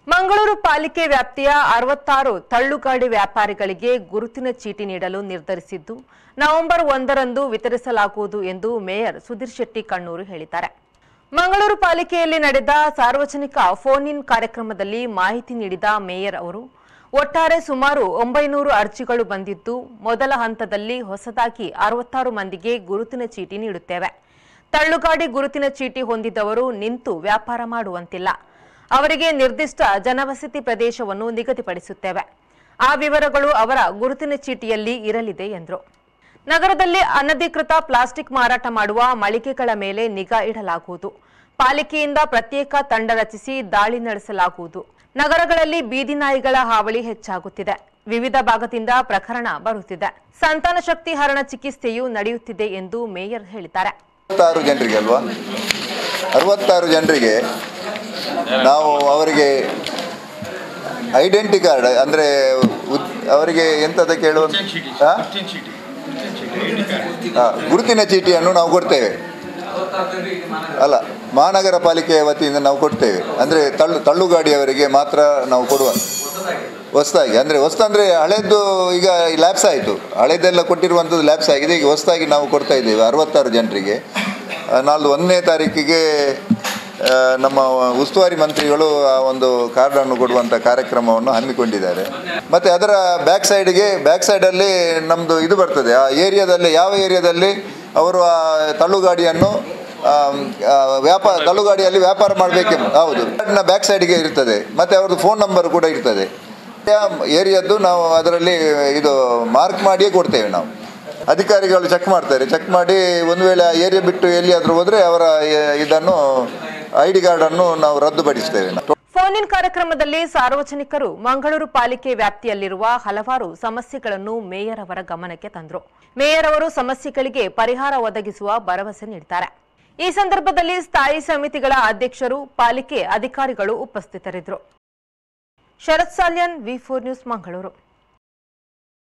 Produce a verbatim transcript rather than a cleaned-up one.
ಮಂಗಳೂರು ಪಾಲಿಕೆ ವ್ಯಾಪ್ತಿಯ ಅರವತ್ತಾರು ತಳ್ಳುಗಾಡಿ ವ್ಯಾಪಾರಿಗಳಿಗೆ ಗುರುತಿನ ಚೀಟಿ ನೀಡಲು ನಿರ್ಧರಿಸಿದ್ದು ನವೆಂಬರ್ ಒಂದರಂದು ವಿತರಿಸಲಾಗುವುದು ಎಂದು ಮೇಯರ್ ಸುಧೀರ್ ಶೆಟ್ಟಿ ಕಣ್ಣೂರು ಹೇಳಿದ್ದಾರೆ. ಮಂಗಳೂರು ಪಾಲಿಕೆಯಲ್ಲಿ ನಡೆದ ಸಾರ್ವಜನಿಕ ಫೋನ್ ಇನ್ ಕಾರ್ಯಕ್ರಮದಲ್ಲಿ ಮಾಹಿತಿ ನೀಡಿದ ಮೇಯರ್ ಅವರು ಒಟ್ಟಾರೆ ಸುಮಾರು ಒಂಬೈನೂರು ಅರ್ಜಿಗಳು ಬಂದಿದ್ದು ಮೊದಲ ಹಂತದಲ್ಲಿ ಹೊಸದಾಗಿ ಅರವತ್ತಾರು ಮಂದಿಗೆ ಗುರುತಿನ ಚೀಟಿ ನೀಡುತ್ತೇವೆ. ತಳ್ಳುಗಾಡಿ ಗುರುತಿನ ಚೀಟಿ ಹೊಂದಿದವರು ನಿಂತು ವ್ಯಾಪಾರ ಮಾಡುವಂತಿಲ್ಲ. ಅವರಿಗೆ ನಿರ್ದಿಷ್ಟ ಜನವಸತಿ ಪ್ರದೇಶವನ್ನು ನಿಗದಿಪಡಿಸುತ್ತೇವೆ. ಆ ವಿವರಗಳು ಅವರ ಗುರುತಿನ ಚೀಟಿಯಲ್ಲಿ ಇರಲಿದೆ ಎಂದರು. ನಗರದಲ್ಲಿ ಅನಧಿಕೃತ ಪ್ಲಾಸ್ಟಿಕ್ ಮಾರಾಟ ಮಾಡುವ ಮಳಿಗೆಗಳ ಮೇಲೆ ನಿಗಾ ಇಡಲಾಗುವುದು. ಪಾಲಿಕೆಯಿಂದ ಪ್ರತ್ಯೇಕ ತಂಡ ರಚಿಸಿ ದಾಳಿ ನಡೆಸಲಾಗುವುದು. ನಗರಗಳಲ್ಲಿ ಬೀದಿ ನಾಯಿಗಳ ಹಾವಳಿ ಹೆಚ್ಚಾಗುತ್ತಿದೆ. ವಿವಿಧ ಭಾಗದಿಂದ ಪ್ರಕರಣ ಬರುತ್ತಿದೆ. ಸಂತಾನ ಶಕ್ತಿ ಹರಣ ಚಿಕಿತ್ಸೆಯೂ ನಡೆಯುತ್ತಿದೆ ಎಂದು ಮೇಯರ್ ಹೇಳಿದ್ದಾರೆ. ಅರವತ್ತಾರು ಜನರಿಗೆ ಅಲ್ವಾ ಅರವತ್ತಾರು ಜನರಿಗೆ ನಾವು ಅವರಿಗೆ ಐಡೆಂಟಿ ಕಾರ್ಡ್ ಅಂದರೆ ಅವರಿಗೆ ಎಂಥದ ಕೇಳುವ ಗುರುತಿನ ಚೀಟಿಯನ್ನು ನಾವು ಕೊಡ್ತೇವೆ. ಅಲ್ಲ, ಮಹಾನಗರ ಪಾಲಿಕೆಯ ವತಿಯಿಂದ ನಾವು ಕೊಡ್ತೇವೆ. ಅಂದರೆ ತಳ್ಳು ತಳ್ಳುಗಾಡಿಯವರಿಗೆ ಮಾತ್ರ ನಾವು ಕೊಡುವ ಹೊಸದಾಗಿ. ಅಂದರೆ ಹೊಸದಂದರೆ ಹಳೆಯದ್ದು ಈಗ ಲ್ಯಾಪ್ಸ್ ಆಯಿತು. ಹಳೆಯದೆಲ್ಲ ಕೊಟ್ಟಿರುವಂಥದ್ದು ಲ್ಯಾಪ್ಸ್ ಆಗಿದೆ. ಈಗ ಹೊಸದಾಗಿ ನಾವು ಕೊಡ್ತಾ ಇದ್ದೇವೆ ಅರವತ್ತಾರು ಜನರಿಗೆ. ನಾಲ್ಕು ಒಂದನೇ ತಾರೀಕಿಗೆ ನಮ್ಮ ಉಸ್ತುವಾರಿ ಮಂತ್ರಿಗಳು ಆ ಒಂದು ಕಾರ್ಡನ್ನು ಕೊಡುವಂಥ ಕಾರ್ಯಕ್ರಮವನ್ನು ಹಮ್ಮಿಕೊಂಡಿದ್ದಾರೆ. ಮತ್ತು ಅದರ ಬ್ಯಾಕ್ ಸೈಡ್ಗೆ ಬ್ಯಾಕ್ ಸೈಡಲ್ಲಿ ನಮ್ಮದು ಇದು ಬರ್ತದೆ. ಆ ಏರಿಯಾದಲ್ಲಿ ಯಾವ ಏರಿಯಾದಲ್ಲಿ ಅವರು ಆ ತಳ್ಳುಗಾಡಿಯನ್ನು ವ್ಯಾಪಾರ ತಳ್ಳುಗಾಡಿಯಲ್ಲಿ ವ್ಯಾಪಾರ ಮಾಡಬೇಕೆ ಹೌದು ಕಾರ್ಡ್ನ ಬ್ಯಾಕ್ ಸೈಡ್ಗೆ ಇರ್ತದೆ. ಮತ್ತು ಅವ್ರದ್ದು ಫೋನ್ ನಂಬರ್ ಕೂಡ ಇರ್ತದೆ. ಏರಿಯಾದ್ದು ನಾವು ಅದರಲ್ಲಿ ಇದು ಮಾರ್ಕ್ ಮಾಡಿಯೇ ಕೊಡ್ತೇವೆ. ನಾವು ಅಧಿಕಾರಿಗಳು ಚೆಕ್ ಮಾಡ್ತಾರೆ. ಚೆಕ್ ಮಾಡಿ ಒಂದು ವೇಳೆ ಆ ಏರಿಯಾ ಬಿಟ್ಟು ಎಲ್ಲಿಯಾದರೂ ಹೋದರೆ ಅವರ ಇದನ್ನು ಐ ಡಿ ಕಾರ್ಡ್ ಅನ್ನು ನಾವು ರದ್ದುಪಡಿಸ್ತೇವೆ. ಫೋನ್ ಇನ್ ಕಾರ್ಯಕ್ರಮದಲ್ಲಿ ಸಾರ್ವಜನಿಕರು ಮಂಗಳೂರು ಪಾಲಿಕೆ ವ್ಯಾಪ್ತಿಯಲ್ಲಿರುವ ಹಲವಾರು ಸಮಸ್ಯೆಗಳನ್ನು ಮೇಯರ್ ಅವರ ಗಮನಕ್ಕೆ ತಂದರು. ಮೇಯರ್ ಅವರು ಸಮಸ್ಯೆಗಳಿಗೆ ಪರಿಹಾರ ಒದಗಿಸುವ ಭರವಸೆ ನೀಡಿದ್ದಾರೆ. ಈ ಸಂದರ್ಭದಲ್ಲಿ ಸ್ಥಾಯಿ ಸಮಿತಿಗಳ ಅಧ್ಯಕ್ಷರು, ಪಾಲಿಕೆ ಅಧಿಕಾರಿಗಳು ಉಪಸ್ಥಿತರಿದ್ದರು. Sharath Salyan, V four news, Mangaluru.